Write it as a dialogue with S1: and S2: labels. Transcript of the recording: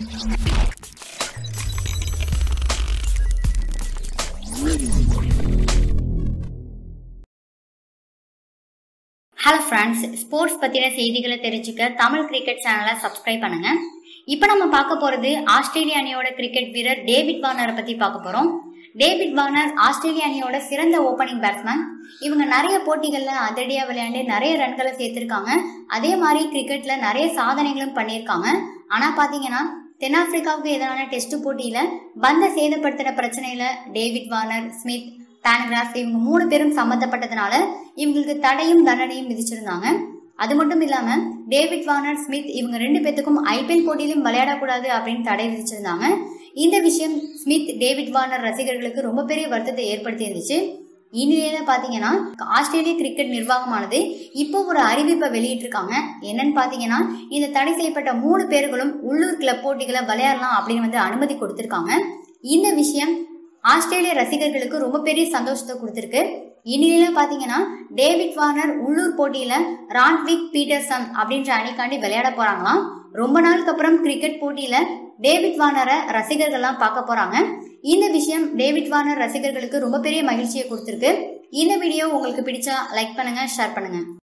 S1: Hello friends, sports பற்றின செய்திகளை தெரிஞ்சுக்க தமிழ் கிரிக்கெட் சேனலை சப்ஸ்கிரைப் பண்ணுங்க. இப்போ நம்ம பார்க்க போகிறது ஆஸ்திரேலிய அணியோட கிரிக்கெட் வீரர் டேவிட் வார்னரை பற்றி பார்க்க போகிறோம். டேவிட் வார்னர் ஆஸ்திரேலிய அணியோட சிறந்த ஓப்பனிங் பேட்ஸ்மேன். இவங்க நிறைய போட்டிகளில் அதிரடியாக விளையாண்டு நிறைய ரன்களை சேர்த்துருக்காங்க. அதே மாதிரி கிரிக்கெட்டில் நிறைய சாதனைகளும் பண்ணியிருக்காங்க. ஆனால் பார்த்தீங்கன்னா தென்னாப்பிரிக்காவுக்கு எதிரான டெஸ்ட் போட்டியில் பந்தை சேதப்படுத்தின பிரச்சனையில் டேவிட் வார்னர், ஸ்மித், பேனகிராஃப் இவங்க 3 பேரும் சம்பந்தப்பட்டதுனால இவங்களுக்கு தடையும் தண்டனையும் விதிச்சிருந்தாங்க. அது மட்டும் இல்லாம டேவிட் வார்னர், ஸ்மித் இவங்க 2 பேத்துக்கும் ஐபிஎல் போட்டியிலும் விளையாடக்கூடாது அப்படின்னு தடை விதிச்சிருந்தாங்க. இந்த விஷயம் ஸ்மித், டேவிட் வார்னர் ரசிகர்களுக்கு ரொம்ப பெரிய வருத்தத்தை ஏற்படுத்தி இருந்துச்சு. இந்நிலையில பாத்தீங்கன்னா ஆஸ்திரேலிய கிரிக்கெட் நிர்வாகமானது இப்போ ஒரு அறிவிப்பை வெளியிட்டிருக்காங்க. என்னன்னு பாத்தீங்கன்னா இந்த தடை செய்யப்பட்ட 3 பேர்களும் உள்ளூர் கிளப் போட்டிகளை விளையாடலாம் அப்படின்னு அனுமதி கொடுத்திருக்காங்க. இந்த விஷயம் ஆஸ்திரேலிய ரசிகர்களுக்கு ரொம்ப பெரிய சந்தோஷத்தை கொடுத்திருக்கு. இந்நிலையில பாத்தீங்கன்னா டேவிட் வார்னர் உள்ளூர் போட்டியில ராண்ட்விக் பீட்டர்சன் அப்படின்ற அணிக்காண்டி விளையாட போறாங்களாம். ரொம்ப நாளுக்கு அப்புறம் கிரிக்கெட் போட்டியில டேவிட் வார்னரை ரசிகர்கள்லாம் பார்க்க போறாங்க. இந்த விஷயம் டேவிட் வார்னர் ரசிகர்களுக்கு ரொம்ப பெரிய மகிழ்ச்சியை கொடுத்திருக்கு. இந்த வீடியோ உங்களுக்கு பிடிச்சா லைக் பண்ணுங்க, ஷேர் பண்ணுங்க.